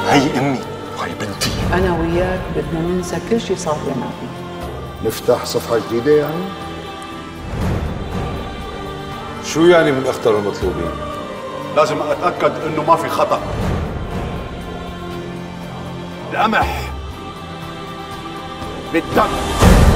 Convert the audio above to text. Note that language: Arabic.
هي امي وهي بنتي. انا وياك بدنا ننسى كل شيء صار بيناتنا. نفتح صفحة جديدة يعني؟ شو يعني من اخطر المطلوبين؟ لازم اتاكد انه ما في خطا. القمح بالدم.